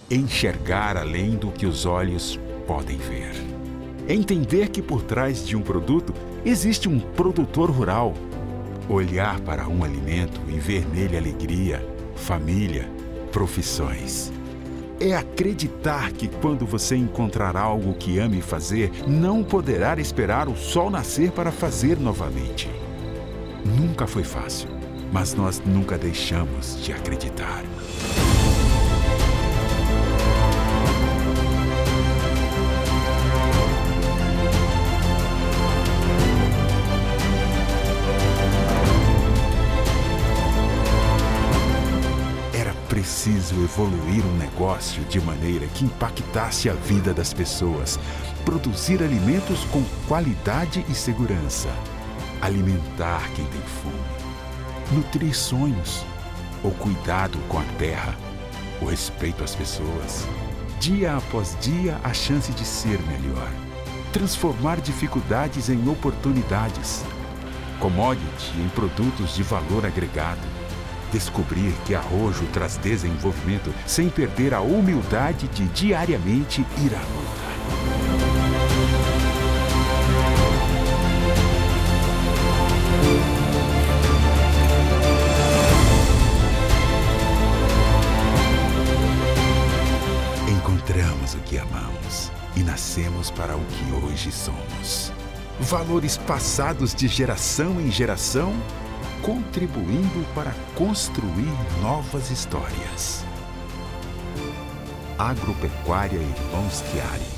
Enxergar além do que os olhos podem ver. Entender que por trás de um produto existe um produtor rural. Olhar para um alimento e ver nele alegria, família, profissões. É acreditar que quando você encontrar algo que ame fazer, não poderá esperar o sol nascer para fazer novamente. Nunca foi fácil, mas nós nunca deixamos de acreditar. Preciso evoluir um negócio de maneira que impactasse a vida das pessoas, produzir alimentos com qualidade e segurança, alimentar quem tem fome, nutrir sonhos, o cuidado com a terra, o respeito às pessoas, dia após dia a chance de ser melhor, transformar dificuldades em oportunidades, commodity em produtos de valor agregado, descobrir que arrojo traz desenvolvimento sem perder a humildade de diariamente ir à luta. Encontramos o que amamos e nascemos para o que hoje somos. Valores passados de geração em geração, contribuindo para construir novas histórias. Agropecuária Irmãos Chiari.